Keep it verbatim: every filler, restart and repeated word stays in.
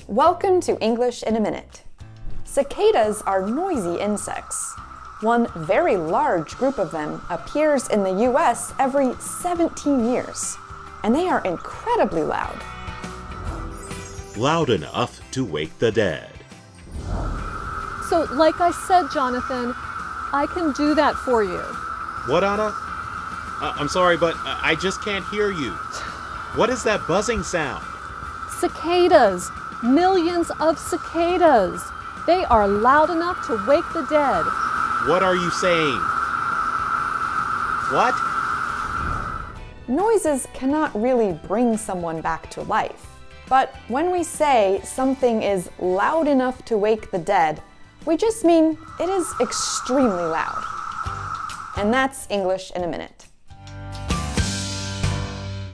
Welcome to English in a Minute. Cicadas are noisy insects. One very large group of them appears in the U S every seventeen years, and they are incredibly loud. Loud enough to wake the dead. So, like I said, Jonathan, I can do that for you. What, Anna? Uh, I'm sorry, but I just can't hear you. What is that buzzing sound? Cicadas. Millions of cicadas. They are loud enough to wake the dead. What are you saying? What? Noises cannot really bring someone back to life. But when we say something is loud enough to wake the dead, we just mean it is extremely loud. And that's English in a Minute.